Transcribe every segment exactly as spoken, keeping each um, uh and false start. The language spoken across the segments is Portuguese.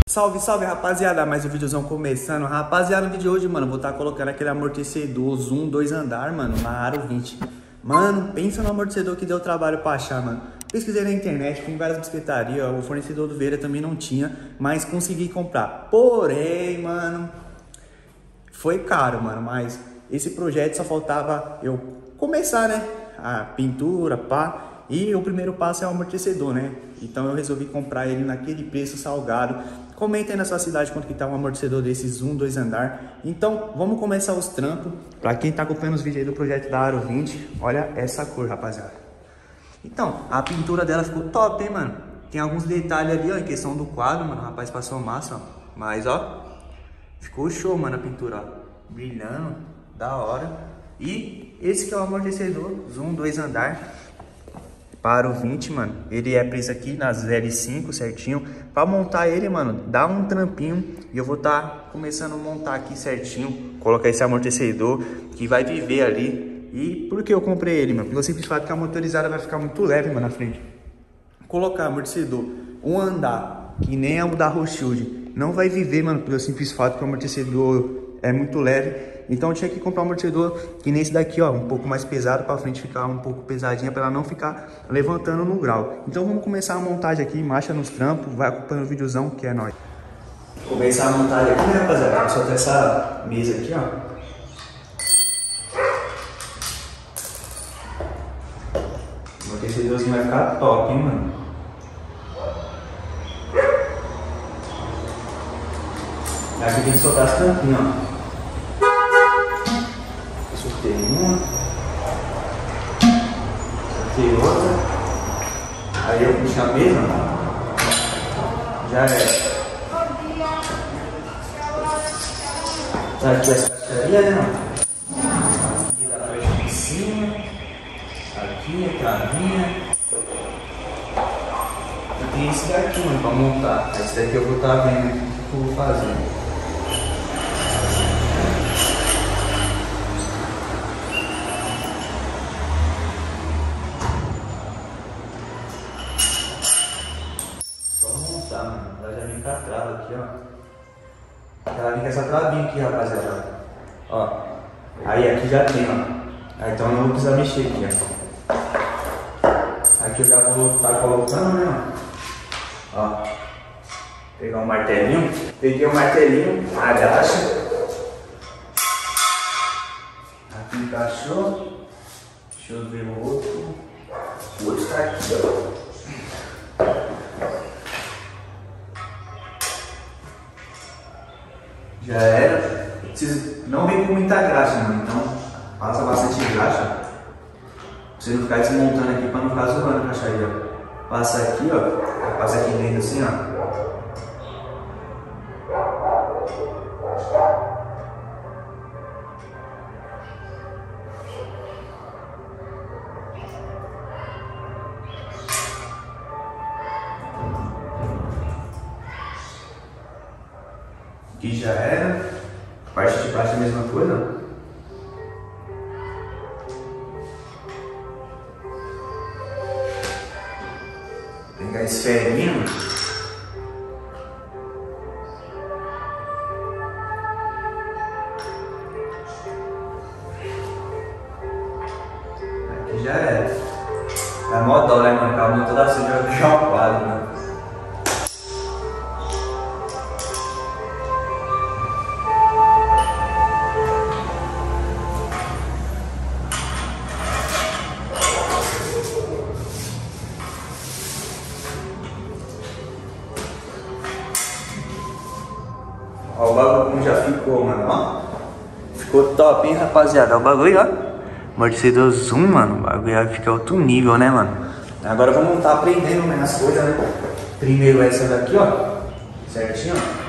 Salve, salve, rapaziada, mais um videozão começando. Rapaziada, no vídeo de hoje, mano, vou estar colocando aquele amortecedor Zoom dois andar, mano, na Aro vinte. Mano, pensa no amortecedor que deu trabalho pra achar, mano. Pesquisei na internet, fui em várias biscuitarias, o fornecedor do Vieira também não tinha, mas consegui comprar. Porém, mano, foi caro, mano, mas esse projeto só faltava eu começar, né? A pintura, pá. E o primeiro passo é o amortecedor, né? Então eu resolvi comprar ele naquele preço salgado. Comenta aí na sua cidade quanto que tá um amortecedor desses Zoom dois andar. Então vamos começar os trampos. Pra quem tá acompanhando os vídeos aí do projeto da Aro vinte, olha essa cor, rapaziada. Então, a pintura dela ficou top, hein, mano? Tem alguns detalhes ali, ó, em questão do quadro, mano. O rapaz passou massa, ó. Mas, ó, ficou show, mano, a pintura, ó. Brilhando, da hora. E esse que é o amortecedor Zoom dois andar para o vinte, mano. Ele é preso aqui nas L cinco certinho. Para montar ele, mano, dá um trampinho. E eu vou estar tá começando a montar aqui certinho. Colocar esse amortecedor que vai viver ali. E por que eu comprei ele, mano? Pelo simples fato que a motorizada vai ficar muito leve, mano, na frente. Colocar amortecedor um andar, que nem é o da Rothschild, não vai viver, mano, pelo simples fato que o amortecedor é muito leve. Então eu tinha que comprar um amortecedor que nem esse daqui, ó, um pouco mais pesado, para frente ficar um pouco pesadinha, para ela não ficar levantando no grau. Então vamos começar a montagem aqui, marcha nos trampos, vai acompanhando o videozão que é nóis. Começar a montagem aqui, né, rapaziada? Só ter essa mesa aqui, ó. O amortecedorzinho vai ficar top, hein, mano? Aqui tem que soltar as tampinhas, ó. Soltei uma, soltei outra, aí eu puxo a mesa, já é. Tá aqui essa caixaria, né? Aqui dá pra ir em cima, aqui a travinha. E tem esse daqui, mano, pra montar. Esse daqui eu vou estar tá vendo o que eu vou fazer. Ela já vem com a trava aqui, ó. Ela vem com essa travinha aqui, rapaziada. Ó. Aí aqui já tem, ó. Aí, então eu não vou precisar mexer aqui, ó. Aqui eu já vou estar tá colocando, né, ó. Ó. Pegar um martelinho. Peguei o um martelinho, agacha. Aqui encaixou. Deixa eu ver o outro. O outro tá aqui, ó. Já era. Preciso, não vem com muita graxa, mano. Então passa bastante graxa. Pra você não ficar desmontando aqui, pra não ficar zoando a caixaria. Passa aqui, ó. Passa aqui dentro assim, ó. Aqui já era. Parte de baixo é a mesma coisa. Pegar esse ferrinho. Aqui já era. É mó dó, né, mano? A mão toda suja vai pegar o quadro, mano. Ó o bagulho como já ficou, mano, ó. Ficou top, hein, rapaziada. Ó o bagulho, ó. Amortecedor Zoom, mano. O bagulho vai ficar outro nível, né, mano. Agora vamos estar aprendendo, né, as coisas, né. Primeiro essa daqui, ó. Certinho, ó.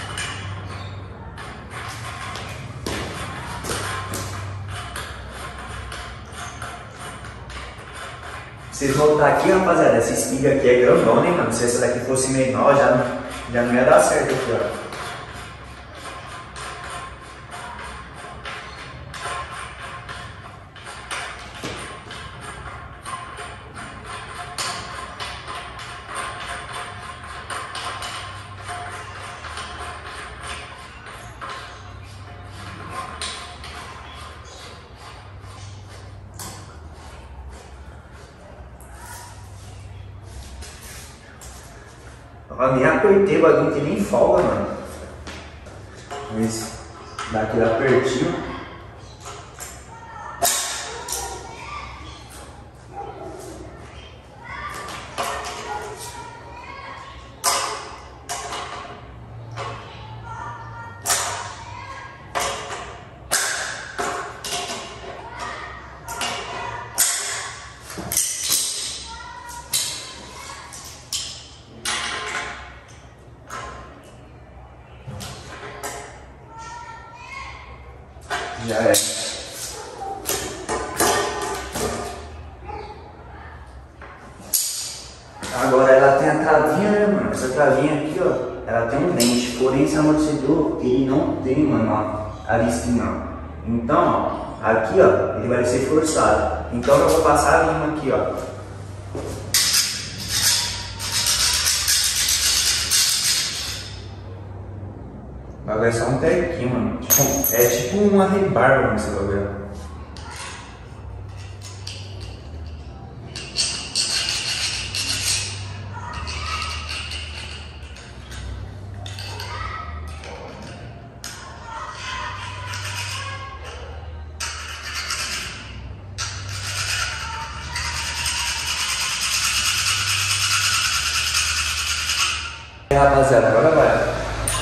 Vocês voltar aqui, rapaziada, essa espiga aqui é grandona, hein, mano. Se essa daqui fosse menor, já, já não ia dar certo aqui, ó. Ó, nem apertei o bagulho, não tem nem folga, mano. Vamos dar aquele apertinho. Já é. Agora ela tem a travinha, né, mano? Essa travinha aqui, ó, ela tem um dente. Porém, esse amortecedor, ele não tem, mano, ó, a listinha, ó. Então, ó, aqui, ó, ele vai ser forçado. Então eu vou passar a lima aqui, ó. Vai só um tequinho, mano. Tipo, é tipo uma rebarba, mano, esse bagulho. E aí, rapaziada, agora vai.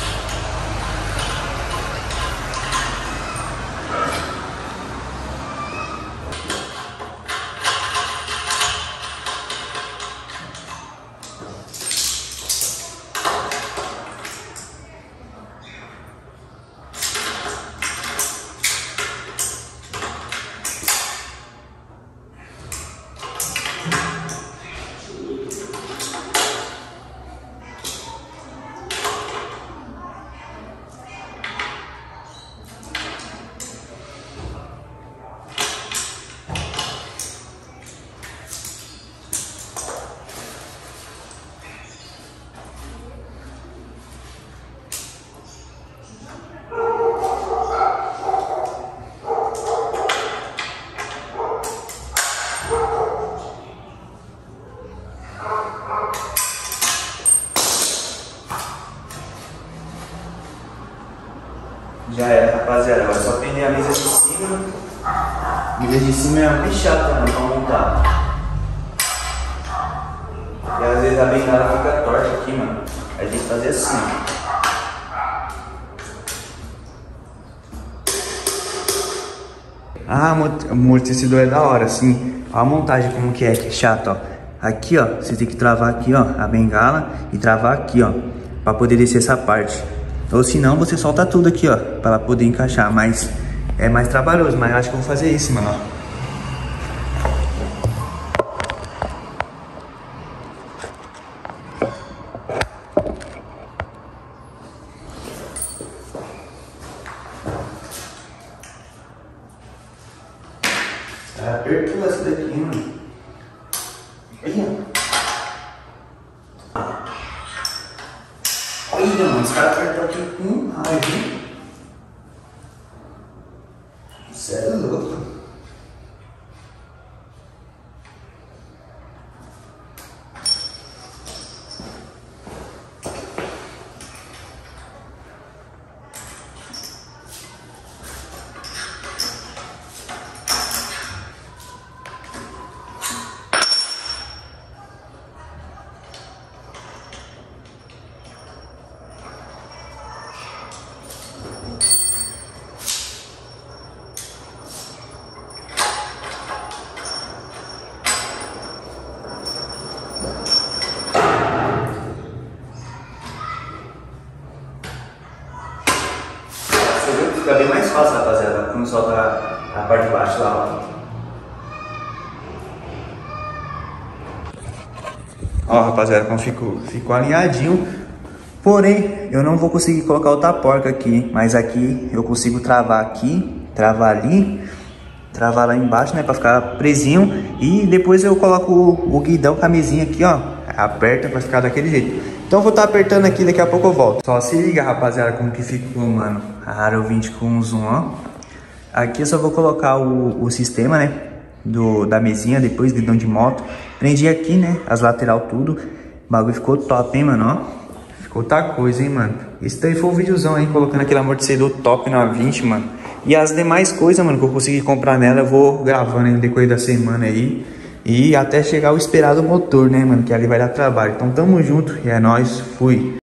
Já era, rapaziada. Agora é só prender a mesa de cima. A mesa de cima é uma chata, mano, pra montar. E às vezes a bengala fica torta aqui, mano. A gente tem que fazer assim, ó. Ah, o amortecedor é da hora, assim. Olha a montagem como que é, que é chato, ó. Aqui, ó, você tem que travar aqui, ó, a bengala e travar aqui, ó, pra poder descer essa parte. Ou se não, você solta tudo aqui, ó, pra ela poder encaixar. Mas é mais trabalhoso, mas eu acho que eu vou fazer isso, mano, ó. Apertou essa daqui, mano. Olha. Olha, mano, os caras apertou aqui com raiva. Isso é louco. Fica bem mais fácil, rapaziada, quando solta a, a parte de baixo lá, ó. Ó, rapaziada, como ficou, ficou alinhadinho. Porém, eu não vou conseguir colocar outra porca aqui, mas aqui eu consigo travar aqui, travar ali, travar lá embaixo, né, pra ficar presinho. E depois eu coloco o, o guidão, camisinha aqui, ó, aperta pra ficar daquele jeito. Então eu vou estar tá apertando aqui, daqui a pouco eu volto. Só se liga, rapaziada, como que ficou, mano, a Aro vinte com zoom, ó. Aqui eu só vou colocar o, o sistema, né, do, da mesinha, depois guidão de moto. Prendi aqui, né, as lateral tudo. O bagulho ficou top, hein, mano, ó. Ficou outra coisa, hein, mano. Esse daí foi o videozão aí, colocando aquele amortecedor top na vinte, mano. E as demais coisas, mano, que eu consegui comprar nela, eu vou gravando aí no decorrer da semana aí. E até chegar o esperado motor, né, mano, que ali vai dar trabalho. Então tamo junto e é nóis, fui.